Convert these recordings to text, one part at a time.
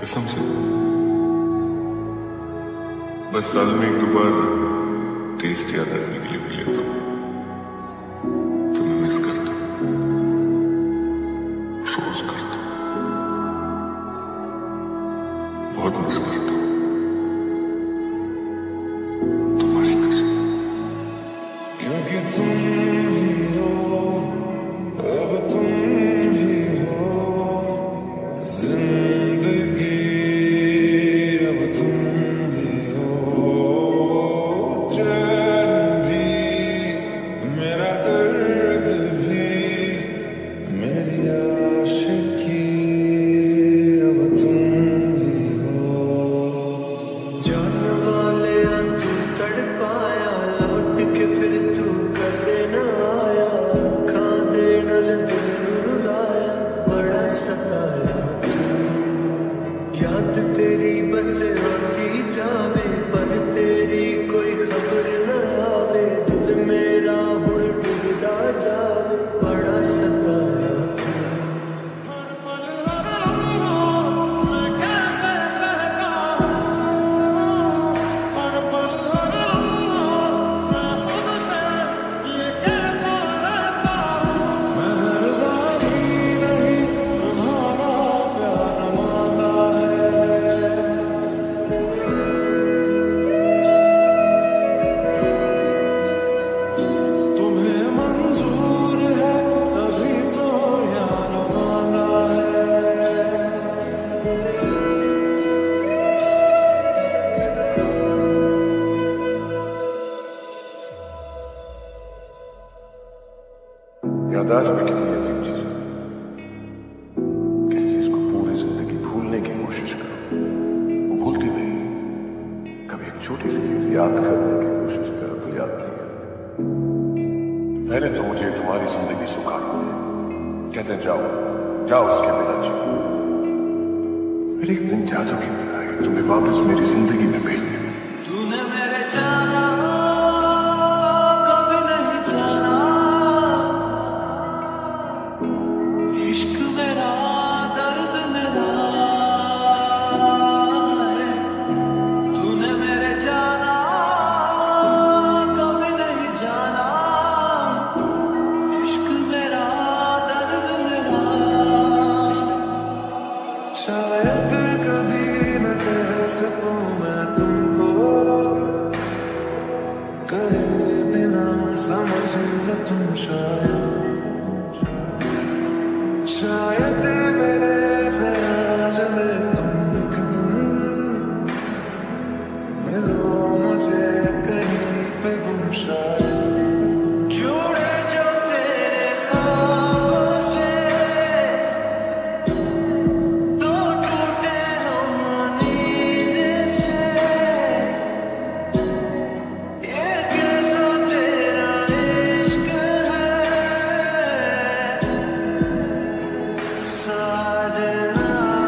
कसम से बस साल में एक दो बार टेस्ट याद रखने के लिए पी लेता हूँ। तुम्हें मिस करता हूँ, अफसोस करता हूँ, बहुत मिस करता हूँ तुम्हारी कसम। क्योंकि तुम ही हो, अब तुम ही हो जिंदगी, अब तुम ही हो चैन भी, मेरा दर्द भी, मेरी आशिकी, अब तुम ही हो। जाने वाले तू तड़पाया, लौट के फिर तू कदे न आया, अखां दे नाल दिल रुलाया, बड़ा सताया तू। याद तेरी बस आती जावे, पर तेरी कोई खबर न आवे, दिल मेरा हुण डूबदा जावे, बड़ा सताया तू। हर पल हर लम्हा मैं कैसे सहता हूँ, हर पल हर लम्हा मैं खुद से ये कहता रहता हूँ। मेहरबानी नहीं तुम्हारा प्यार मांगा है, तुम्हें मंजूर है तभी तो यार मांगा है। याददाश्त में कितनी अजीब चीज है। किस चीज को पूरी जिंदगी भूलने की कोशिश करो, वो भूलती नहीं। कभी एक छोटी सी चीज याद करने की कोशिश करो तो याद नहीं आती। पहले तो मुझे तुम्हारी जिंदगी सुखानी है, कहते जाओ जाओ इसके बिना जियो। फिर एक दिन जादू की तरह तुम्हें वापस मेरी जिंदगी में भेज देती। तूने मेरे जाना कभी नहीं जाना, इश्क मेरा दर्द मेरा है। तूने मेरे जाना कभी नहीं जाना, इश्क मेरा दर्द मेरा। शायद कभी न कह सकूं मैं तुमको, कहे बिना समझ न तुम शायद, शायद मेरे ख्याल में तुम एक दिन मिलो मुझे कहीं पे गुम शायद। जुड़े जो तेरे ख्वाबों से, दो टूटे हम नींद से, ये कैसा तेरा इश्क है साजना।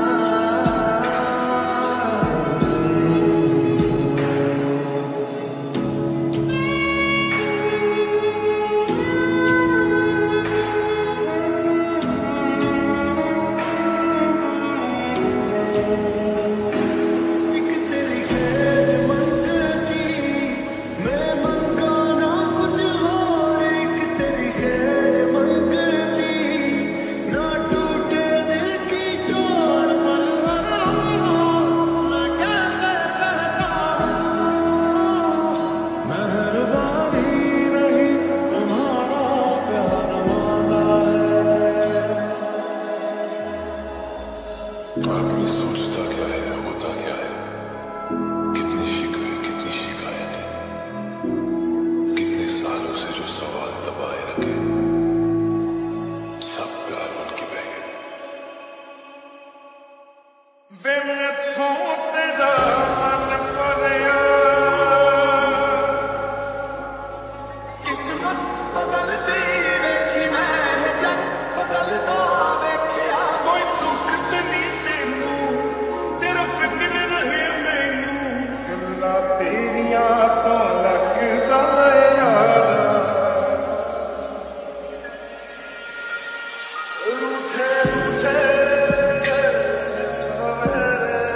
एक तेरी खैर मंगती, मैं मंगाना कुछ और, एक तेरी खैर मंगती, ना टूटे दिल की डोर। पल हर लम्हा मैं कैसे सहता हूँ, मेहरबानी नहीं तुम्हारा प्यार मांगा है। तो आदमी सोचता क्या है, होता क्या है, कितनी शिकवे कितनी शिकायत है, कितने सालों से जो सवाल दबाए रखे, सब प्यार उनकी बह गए। किस्मत बदलती देखी मैं, जग बदलता देखिया, कोई दुख ते नहीं तेनू, तेरा फिक्र रहे मैनू, गल्लां तेरियां तो लगदा यारा, रूठे रूठे से सवेरे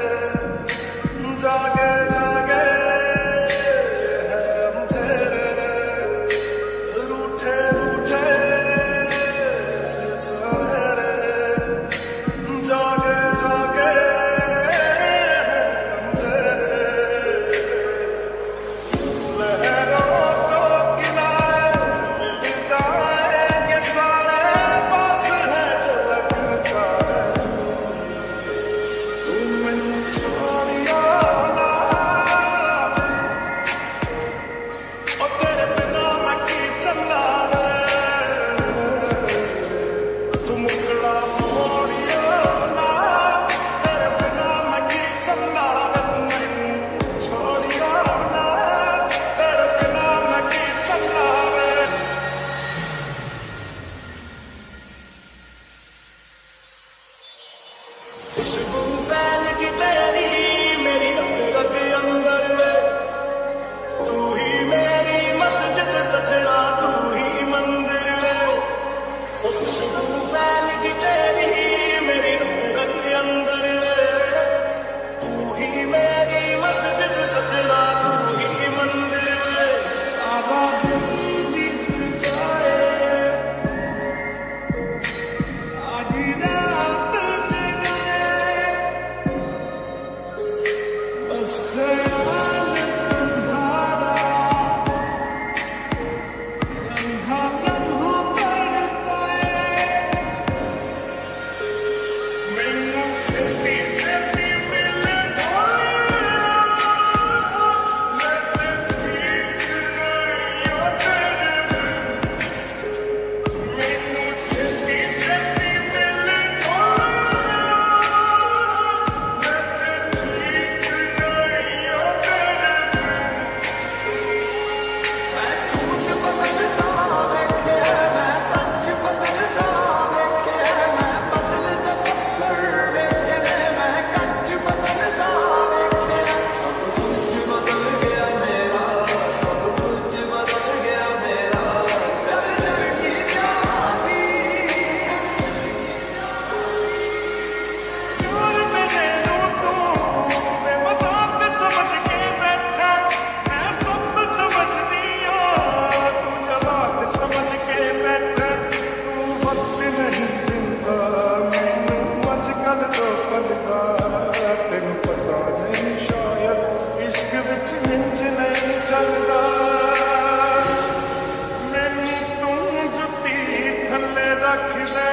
रख दे